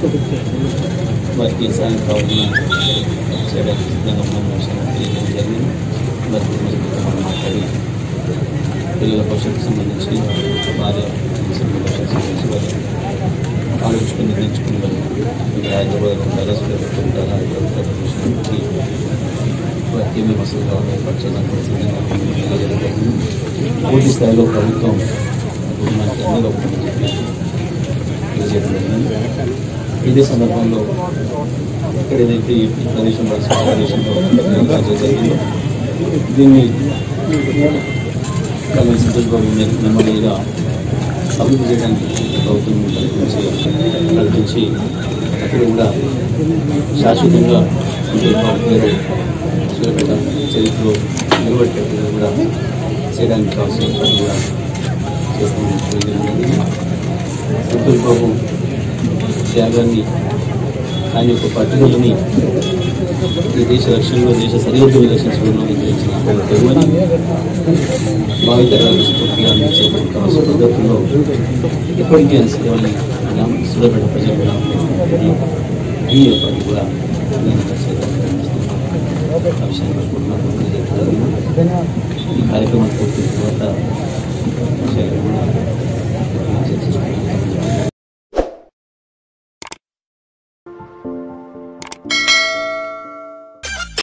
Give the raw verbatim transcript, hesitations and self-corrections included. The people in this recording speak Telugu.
వారికి సాయం కావాలన్నా చేయడానికి సిద్ధంగా ఉన్న విషయం తెలియజేయడం జరిగింది. వారికి మనం మాట్లాడి పిల్లల భవిష్యత్తుకు సంబంధించి భార్య భవిష్యత్తు సంబంధించి వారు ఆలోచించుకుని నిర్ణయించుకుని వారు ఇక్కడ హైదరాబాద్ ఉంటారా, సూర్యాపేట ఉంటారా, హైదరాబాద్ విషయానికి వారికి ఏమేమి అసలు కావాలో ఏర్పరచాలని కూడా సిద్ధంగా తెలియజేయడం జరిగింది. పూర్తి స్థాయిలో ప్రభుత్వం మనకి అన్ని ఒకటి చెప్పి తెలియజేయడం జరిగింది. ఇదే సందర్భంలో ఇక్కడ ఏదైతే ఈ ప్రదేశంలో ప్రదేశంలో జరిగిందో దీన్ని కళ్యాణ్ సంతోష్ బాబు మెమోరియల్గా అభివృద్ధి చేయడానికి ప్రభుత్వం కల్పించి కల్పించి అక్కడ కూడా శాశ్వతంగా పేరు సూర్యాపేట చరిత్రలో నిలబెట్టేట్టుగా కూడా చేయడానికి కావాల్సిన పని కూడా చేస్తామని సంతోష్ బాబు త్యాగాన్ని ఆయన యొక్క పట్టుదలని ఈ దేశ రక్షణలో దేశ సరిహద్దులు రక్షించడంలో నిర్వహించిన భావితరాలకు స్ఫూర్తిగా అందించేటువంటి కావాల్సిన పద్ధతుల్లో ఎప్పటికీ ఆయన సేవల్ని సూర్యాపేట ప్రజలు ఈ ఎప్పటికీ కూడా నేను ఆ విషయాన్ని ఈ కార్యక్రమం పూర్తి తర్వాత చర్చించుకుంటున్నాను.